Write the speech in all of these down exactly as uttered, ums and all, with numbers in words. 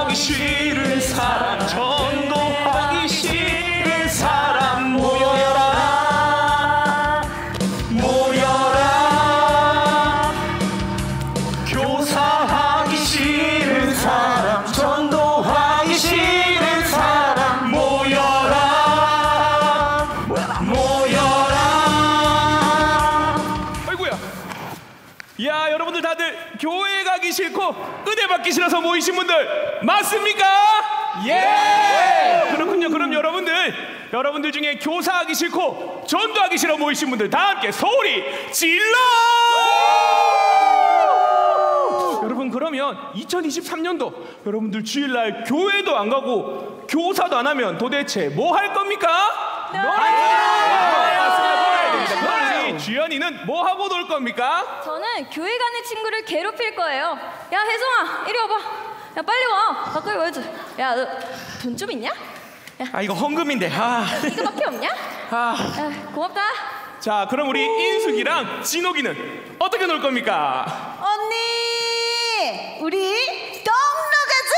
교회가기 싫은 사람, 전도하기 싫은 사람 모여라 모여라. 교사하기 싫은 사람, 전도하기 싫은 사람 모여라 모여라. 아이고야. 야, 여러분들 다들 교회 가기 싫고 은혜 받기 싫어서 모이신 분들 맞습니까? 예! 그렇군요. 그럼 여러분들 여러분들 중에 교사하기 싫고 전도하기 싫어 모이신 분들 다 함께 소리 질러! 여러분, 그러면 이천이십삼 년도 여러분들 주일날 교회도 안 가고 교사도 안 하면 도대체 뭐 할 겁니까? 주연이는 뭐 하고 놀 겁니까? 저는 교회 가는 친구를 괴롭힐 거예요. 야, 혜성아, 이리 와봐. 야, 빨리 와. 가까이 와야지. 야, 너 돈 좀 있냐? 야, 아, 이거 헌금인데. 아. 이거밖에 없냐? 아. 야, 고맙다. 자, 그럼 우리 인숙이랑 진옥이는 어떻게 놀 겁니까? 언니, 우리 동로 가자.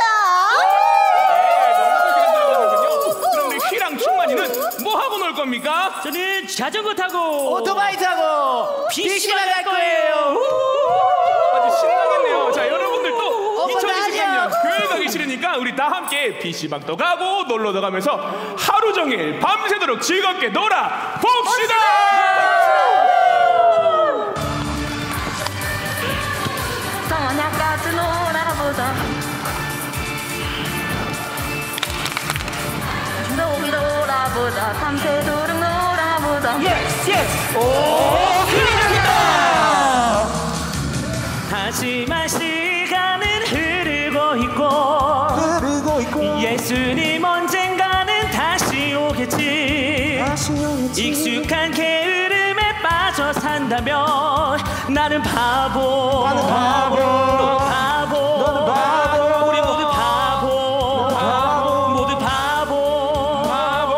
그럼 우리 휘랑 충만이는 뭐 하고 놀 겁니까? 저는 자전거 타고 오토바이 타고 피시방 갈 거예요. 아주 신나겠네요. 자, 여러분들도 어머, 이천이십삼 년 나요. 교회 가기 싫으니까 우리 다 함께 피시방도 가고 놀러도 가면서 하루 종일 밤새도록 즐겁게 놀아 봅시다. 저녁까지 놀아보자. 놀이 놀아보자. 밤새도록 놀아보자. 예스 예스. 오, 필요하겠다. 하지만 시간은 흐르고 있고 흐르고 있고 예수님 언젠가는 다시 오겠지. 다시 오겠지. 익숙한 게으름에 빠져 산다면 나는 바보. 나는 바보. 너 바보. 너는 바보. 우리 모두 바보. 바보. 모두 바보. 바보.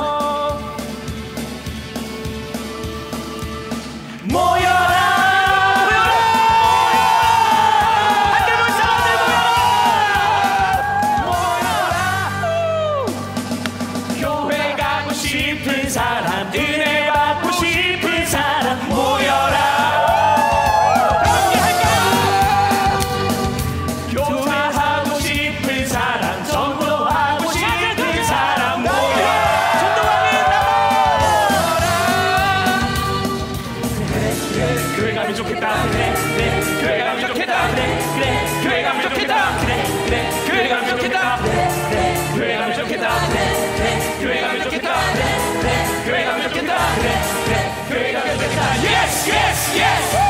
모여라. 함께 놀 사람들 모여라. 교회 가고 싶은 사람, 은혜 받고 싶은 사람 모여라. 함께 할까요? 교사하고 싶은 사람, 전도하고 싶은 사람 모여라. 전도하는 교회 가면 좋겠다. 그래 그래 교회 가면 좋겠다. 그래 그래 교회 가면 좋겠다. 그래 그래 교회 가면 좋겠다. 그래 그래 교회 가면 좋겠다. 그래 그래 교회 가면 좋겠다. 그래 그래 교회 가면 좋겠다. 그래 그래 교회 가면 좋겠다. 예스 예스 예스.